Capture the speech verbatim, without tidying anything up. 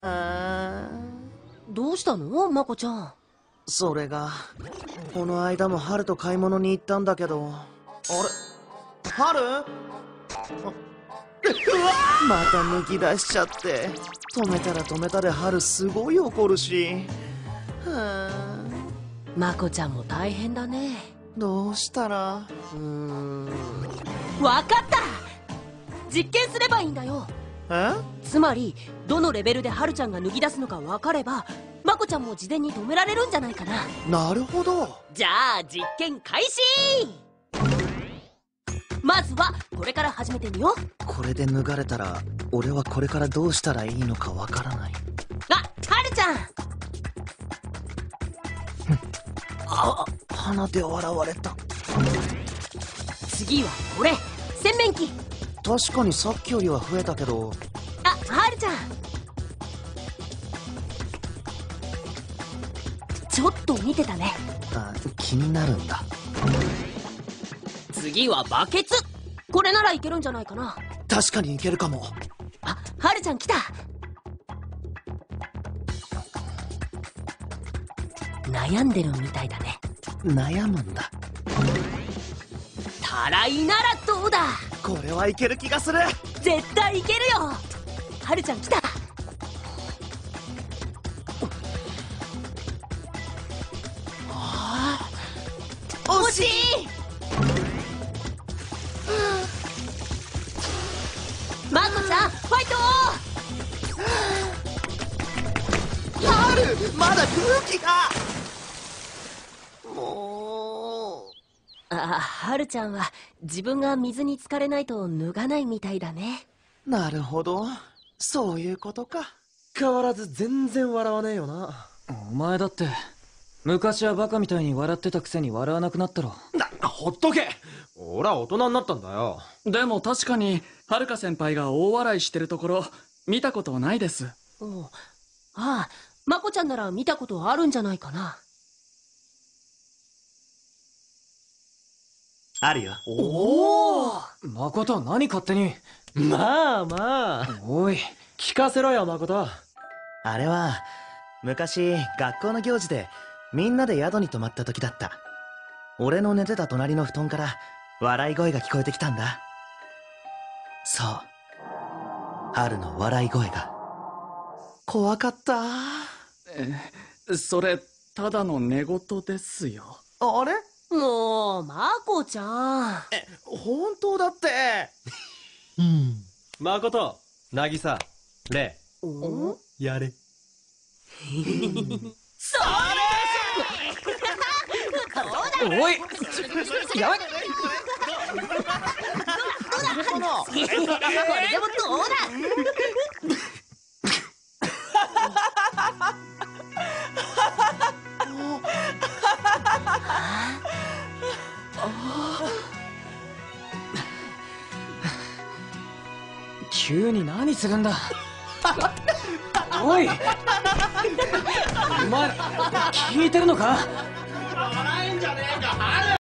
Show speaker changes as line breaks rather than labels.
あ
どうしたのまこちゃん。
それがこの間も春と買い物に行ったんだけど、あれ春また抜き出しちゃって、止めたら止めたで春すごい怒るし。はあ、
まこちゃんも大変だね。
どうしたら。うーん、
わかった。実験すればいいんだよ。
え
つまりどのレベルではるちゃんが脱ぎ出すのか分かれば、まこちゃんも事前に止められるんじゃないかな。
なるほど。
じゃあ実験開始。まずはこれから始めてみよう。
これで脱がれたら俺はこれからどうしたらいいのかわからない。
あ、はるちゃん。
あ、鼻で笑われた。
次はこれ、洗面器。
確かにさっきよりは増えたけど。
あ、はるちゃん、ちょっと見てたね。
あ、気になるんだ。
次はバケツ。これならいけるんじゃないかな。
確かにいけるかも。
あ、はるちゃん来た。悩んでるみたいだね。
悩むんだ。
たらいならどうだ。
これはいける気がする。
絶対いけるよ。はるちゃん来た。ああ、惜しい。まこちゃんファイト。
春、まだ空気が。もう。
あ、はるちゃんは自分が水に浸かれないと脱がないみたいだね。
なるほど、そういうことか。
変わらず全然笑わねえよな。
お前だって昔はバカみたいに笑ってたくせに笑わなくなったろ。
な、ほっとけ。俺は大人になったんだよ。
でも確かにはるか先輩が大笑いしてるところ見たことないです。
うん、ああ、まこちゃんなら見たことあるんじゃないかな。
あるよ。
おお、
誠何勝手に。
まあまあ、
おい
聞かせろよ誠。
あれは昔学校の行事でみんなで宿に泊まった時だった。俺の寝てた隣の布団から笑い声が聞こえてきたんだ。そう、春の笑い声が。怖かった。
え、それただの寝言ですよ。
あれ、
もうまこちゃん。
え、本当だって。
うん。誠、渚、レ
お、
イ、やれ。
それ
おいやめ。
これでもどうだ。
急に何するんだ。おいお前聞いてるのか。
笑えんじゃねえか、春。